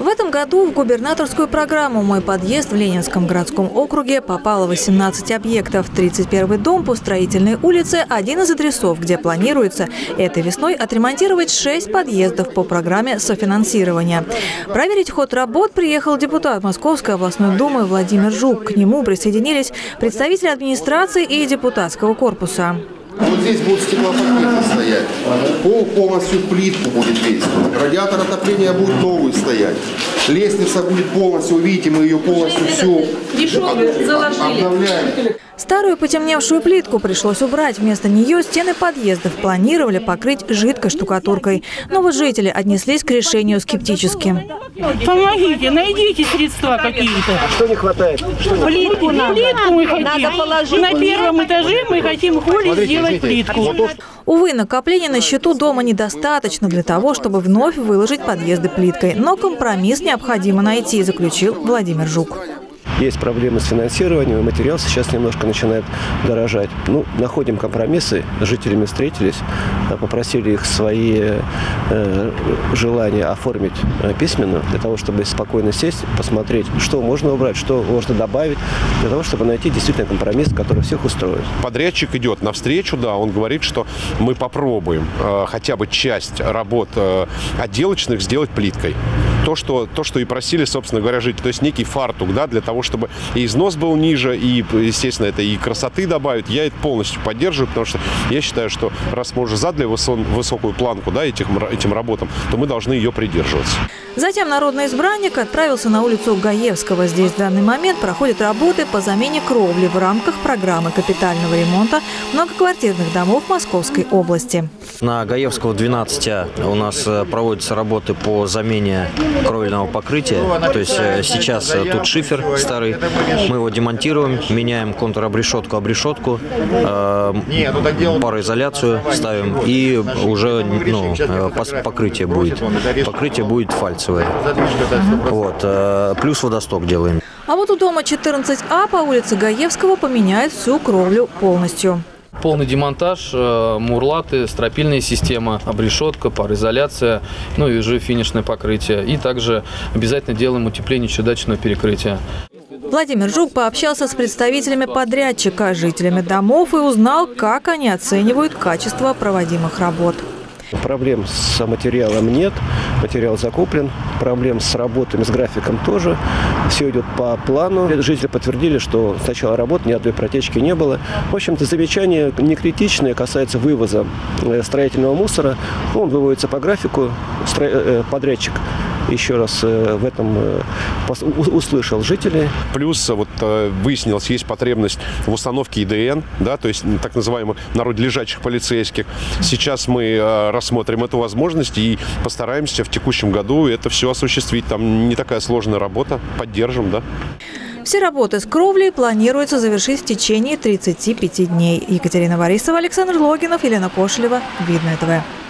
В этом году в губернаторскую программу «Мой подъезд» в Ленинском городском округе попало 18 объектов. 31-й дом по Строительной улице – один из адресов, где планируется этой весной отремонтировать 6 подъездов по программе софинансирования. Проверить ход работ приехал депутат Московской областной думы Владимир Жук. К нему присоединились представители администрации и депутатского корпуса. Вот здесь будут стеклопакеты стоять, пол полностью в плитку будет весь, радиатор отопления будет новый стоять, лестница будет полностью, видите, мы ее полностью всю обновляем. Старую потемневшую плитку пришлось убрать. Вместо нее стены подъездов планировали покрыть жидкой штукатуркой. Но вот жители отнеслись к решению скептически. Помогите, найдите средства какие-то. Что не хватает? Плитку мы хотим. Надо положить. На первом этаже мы хотим в холле сделать плитку. Увы, накоплений на счету дома недостаточно для того, чтобы вновь выложить подъезды плиткой. Но компромисс необходимо найти, заключил Владимир Жук. Есть проблемы с финансированием, и материал сейчас немножко начинает дорожать. Находим компромиссы, с жителями встретились, попросили их свои желания оформить письменно, для того, чтобы спокойно сесть, посмотреть, что можно убрать, что можно добавить, для того, чтобы найти действительно компромисс, который всех устроит. Подрядчик идет навстречу, да, он говорит, что мы попробуем хотя бы часть работ отделочных сделать плиткой. То, что и просили, собственно говоря, жители. То есть некий фартук, да, для того, чтобы и износ был ниже, и, естественно, это и красоты добавит. Я это полностью поддерживаю, потому что я считаю, что раз мы уже задали высокую планку, да, этим работам, то мы должны ее придерживаться. Затем народный избранник отправился на улицу Гаевского. Здесь в данный момент проходят работы по замене кровли в рамках программы капитального ремонта многоквартирных домов Московской области. На Гаевского 12 у нас проводятся работы по замене кровельного покрытия. То есть сейчас тут шифер старый, мы его демонтируем, меняем контур-обрешетку, пароизоляцию ставим, и уже покрытие будет фальцевое. Вот. Плюс водосток делаем. А вот у дома 14А по улице Гаевского поменяют всю кровлю полностью. Полный демонтаж, мурлаты, стропильная система, обрешетка, пароизоляция, и уже финишное покрытие. И также обязательно делаем утепление чердачного перекрытия. Владимир Жук пообщался с представителями подрядчика, жителями домов и узнал, как они оценивают качество проводимых работ. Проблем с материалом нет, материал закуплен, проблем с работами, с графиком тоже. Все идет по плану. Жители подтвердили, что с начала работы ни одной протечки не было. В общем-то, замечания не критичные, касаются вывоза строительного мусора. Он выводится по графику, подрядчик еще раз в этом услышал жителей. Плюс выяснилось, есть потребность в установке ИДН, да, то есть так называемых в народе лежачих полицейских. Сейчас мы рассмотрим эту возможность и постараемся в текущем году это все осуществить. Там не такая сложная работа, поддержим, да. Все работы с кровлей планируется завершить в течение 35 дней. Екатерина Борисова, Александр Логинов, Елена Кошелева. Видное ТВ.